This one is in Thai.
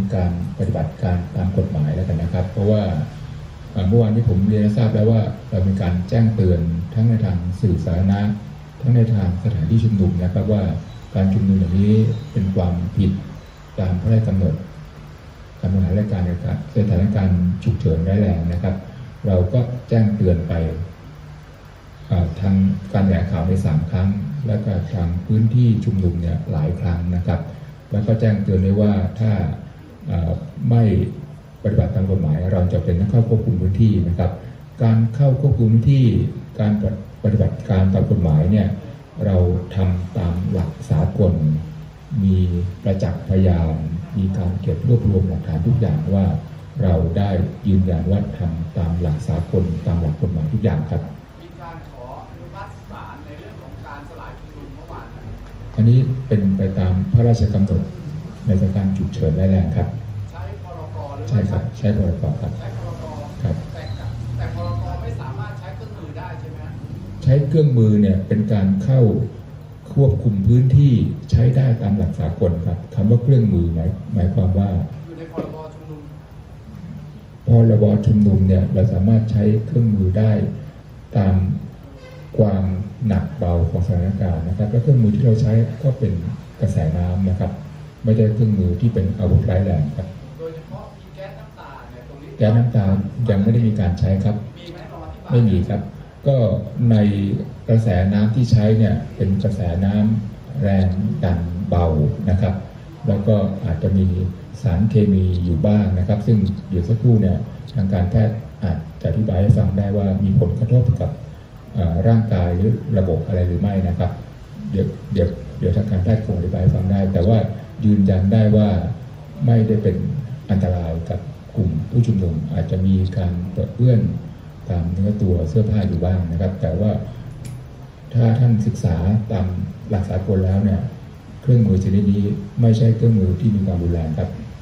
การปฏิบัติการตามกฎหมายแล้วกันนะครับเพราะว่าเมื่อวานที่ผมเรียนทราบแล้วว่าเรามีการแจ้งเตือนทั้งในทางสื่อสาธารณะทั้งในทางสถานที่ชุมนุมนะครับว่าการชุมนุมอย่างนี้เป็นความผิดตามพระราชกำหนดการบริหารราชการในสถานการณ์ฉุกเฉินร้ายแรงนะครับเราก็แจ้งเตือนไปทางการแถลงข่าวใน3 ครั้งและก็ทางพื้นที่ชุมนุมเนี่ยหลายครั้งนะครับแล้วก็แจ้งเตือนด้วยว่าถ้าไม่ปฏิบัติตามกฎหมายเราจะเป็นต้องเข้าควบคุมพื้นที่นะครับการเข้าควบคุมพื้นที่การปฏิบัติการตามกฎหมายเนี่ยเราทำตามหลักสากลมีประจักษ์พยานมีการเก็บรวบรวมหลักฐานทุกอย่างว่าเราได้ยืนยันว่าทำตามหลักสากลตามหลักกฎหมายทุกอย่างครับมีการขออนุมัติศาลในเรื่องของการสลายชุมนุมเมื่อวานอันนี้เป็นไปตามพระราชกำหนดในสถานการณ์ฉุกเฉินร้ายแรงครับใช้พรก.หรือใช่ครับใช้พรก.ครับใช้พรก. ครับแต่พรก.ไม่สามารถใช้เครื่องมือได้ใช่ไหมใช้เครื่องมือเนี่ยเป็นการเข้าควบคุมพื้นที่ใช้ได้ตามหลักสากลครับคำว่าเครื่องมือหมายความว่าอยู่ในพรบชุมนุมพรบชุมนุมเนี่ยเราสามารถใช้เครื่องมือได้ตามความหนักเบาของสถานการณ์นะครับและเครื่องมือที่เราใช้ก็เป็นกระแสน้ำนะครับไม่ได้เครื่องมือที่เป็นอาวุธร้ายแรงครับโดยเฉพาะมีแก๊สน้ำตาเนี่ยตรงนี้แก๊สน้ำตายังไม่ได้มีการใช้ครับมีไหมรอที่ไม่มีครับก็ในกระแสน้ำที่ใช้เนี่ยเป็นกระแสน้ำแรงดันเบานะครับแล้วก็อาจจะมีสารเคมีอยู่บ้างนะครับซึ่งเดี๋ยวสักครู่เนี่ยทางการแพทย์อาจจะอธิบายให้ฟังได้ว่ามีผลกระทบกับร่างกายหรือระบบอะไรหรือไม่นะครับเดี๋ยวทางการแพทย์คงอธิบายให้ฟังได้แต่ว่ายืนยันได้ว่าไม่ได้เป็นอันตรายกับกลุ่มผู้ชุมนุมอาจจะมีการเปื้อนตามเนื้อตัวเสื้อผ้าอยู่บ้างนะครับแต่ว่าถ้าท่านศึกษาตามหลักสากลแล้วเนี่ยเครื่องมือชนิดนี้ไม่ใช่เครื่องมือที่มีความรุนแรงครับ